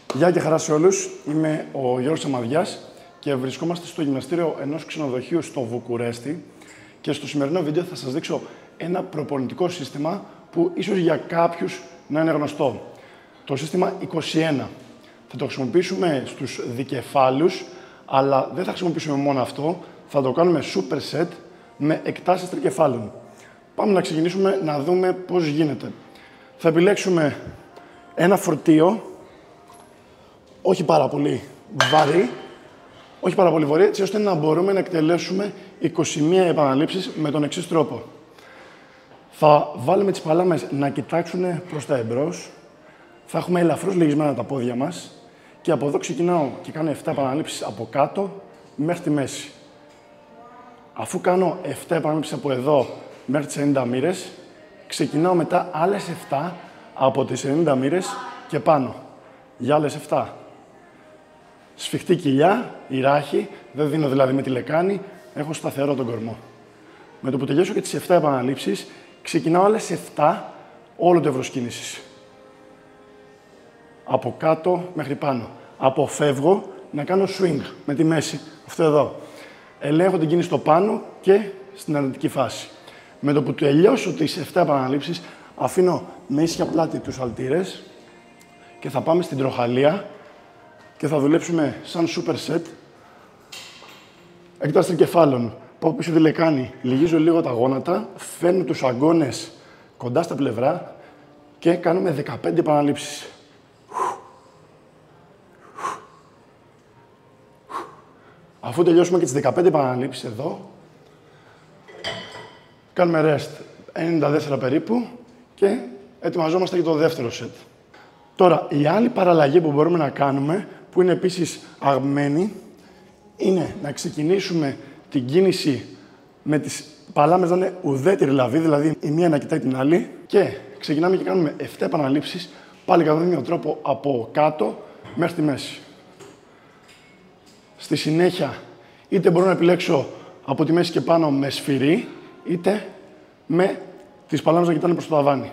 Γεια και χαρά σε όλους. Είμαι ο Γιώργος Αμαδιάς και βρισκόμαστε στο γυμναστήριο ενός ξενοδοχείου στο Βουκουρέστι και στο σημερινό βίντεο θα σας δείξω ένα προπονητικό σύστημα που ίσως για κάποιους να είναι γνωστό. Το σύστημα 21. Θα το χρησιμοποιήσουμε στους δικεφάλους, αλλά δεν θα χρησιμοποιήσουμε μόνο αυτό. Θα το κάνουμε superset με εκτάσεις τρικεφάλων. Πάμε να ξεκινήσουμε να δούμε πώς γίνεται. Θα επιλέξουμε ένα φορτίο, όχι πάρα πολύ βαρύ, έτσι ώστε να μπορούμε να εκτελέσουμε 21 επαναλήψεις με τον εξής τρόπο. Θα βάλουμε τις παλάμες να κοιτάξουν προς τα εμπρός, θα έχουμε ελαφρώς λυγισμένα τα πόδια μας και από εδώ ξεκινάω και κάνω 7 επαναλήψεις από κάτω μέχρι τη μέση. Αφού κάνω 7 επαναλήψεις από εδώ μέχρι τις 90 μοίρες, ξεκινάω μετά άλλες 7 από τις 90 μοίρες και πάνω. Για άλλες 7. Σφιχτή κοιλιά, η ράχη, δεν δίνω δηλαδή με τη λεκάνη, έχω σταθερό τον κορμό. Με το που τελειώσω και τις 7 επαναλήψεις, ξεκινάω άλλες 7 όλο το εύρος κίνησης. Από κάτω μέχρι πάνω. Αποφεύγω να κάνω swing με τη μέση, αυτό εδώ. Ελέγχω την κίνηση στο πάνω και στην αρνητική φάση. Με το που τελειώσω τις 7 επαναλήψεις, αφήνω με ίσια πλάτη τους αλτήρες και θα πάμε στην τροχαλία και θα δουλέψουμε σαν superset. Εκτάσεις τρικεφάλων. Πάω πίσω τη λεκάνη, λυγίζω λίγο τα γόνατα, φέρνω τους αγκώνες κοντά στα πλευρά και κάνουμε 15 επαναλήψεις. Αφού τελειώσουμε και τις 15 επαναλήψεις εδώ, κάνουμε rest 94 περίπου και ετοιμαζόμαστε για το δεύτερο set. Τώρα, η άλλη παραλλαγή που μπορούμε να κάνουμε, που είναι επίσης αγαπημένη, είναι να ξεκινήσουμε την κίνηση με τις παλάμες να είναι ουδέτερη λαβή, δηλαδή η μία να κοιτάει την άλλη και ξεκινάμε και κάνουμε 7 επαναλήψεις, πάλι κατά τον ίδιο τρόπο από κάτω μέχρι τη μέση. Στη συνέχεια, είτε μπορώ να επιλέξω από τη μέση και πάνω με σφυρί, είτε με τις παλάμες να κοιτάνε προς το ταβάνι.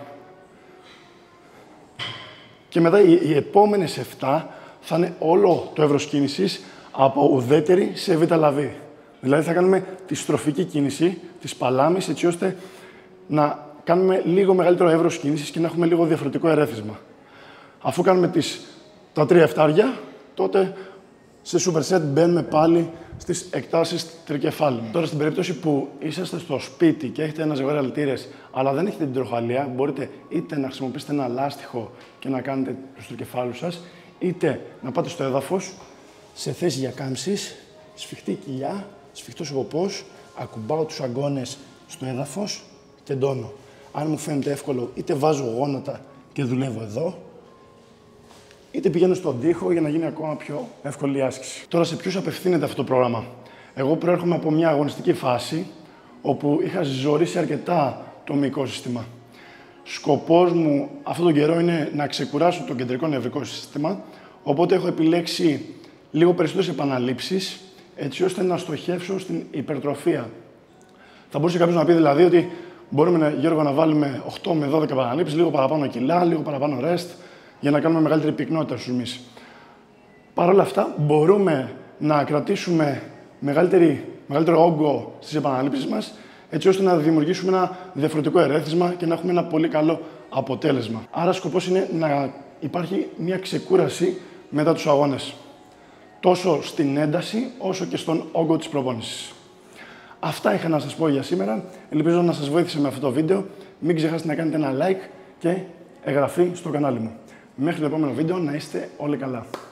Και μετά οι επόμενες 7 θα είναι όλο το εύρος κίνησης από ουδέτερη σε β' λαβή. Δηλαδή θα κάνουμε τη στροφική κίνηση της παλάμης έτσι ώστε να κάνουμε λίγο μεγαλύτερο εύρος κίνησης και να έχουμε λίγο διαφορετικό ερέθισμα. Αφού κάνουμε τα 3 εφτάρια, τότε σε superset μπαίνουμε πάλι στις εκτάσεις τρικεφάλων. Τώρα, στην περίπτωση που είσαστε στο σπίτι και έχετε ένα ζευγάρι αλτήρες, αλλά δεν έχετε την τροχαλία, μπορείτε είτε να χρησιμοποιήσετε ένα λάστιχο και να κάνετε τους τρικεφάλους σας, είτε να πάτε στο έδαφος, σε θέση για κάμψης, σφιχτή κοιλιά, σφιχτός ο ποπός, ακουμπάω τους αγκώνες στο έδαφος και εντώνω. Αν μου φαίνεται εύκολο, είτε βάζω γόνατα και δουλεύω εδώ, είτε πηγαίνω στον τοίχο για να γίνει ακόμα πιο εύκολη η άσκηση. Τώρα, σε ποιους απευθύνεται αυτό το πρόγραμμα? Εγώ προέρχομαι από μια αγωνιστική φάση όπου είχα ζωρίσει αρκετά το μυϊκό σύστημα. Σκοπός μου αυτόν τον καιρό είναι να ξεκουράσω το κεντρικό νευρικό σύστημα, οπότε έχω επιλέξει λίγο περισσότερες επαναλήψεις, έτσι ώστε να στοχεύσω στην υπερτροφία. Θα μπορούσε κάποιος να πει δηλαδή ότι μπορούμε, Γιώργο, να βάλουμε 8 με 12 επαναλήψεις, λίγο παραπάνω κιλά, λίγο παραπάνω rest, για να κάνουμε μεγαλύτερη πυκνότητα στους μυς. Παρ' όλα αυτά, μπορούμε να κρατήσουμε μεγαλύτερο όγκο στις επαναλήψεις μας, έτσι ώστε να δημιουργήσουμε ένα διαφορετικό ερέθισμα και να έχουμε ένα πολύ καλό αποτέλεσμα. Άρα, σκοπός είναι να υπάρχει μια ξεκούραση μετά τους αγώνες, τόσο στην ένταση όσο και στον όγκο της προπόνησης. Αυτά είχα να σας πω για σήμερα. Ελπίζω να σας βοήθησε με αυτό το βίντεο. Μην ξεχάσετε να κάνετε ένα like και εγγραφή στο κανάλι μου. Μέχρι το επόμενο βίντεο, να είστε όλοι καλά.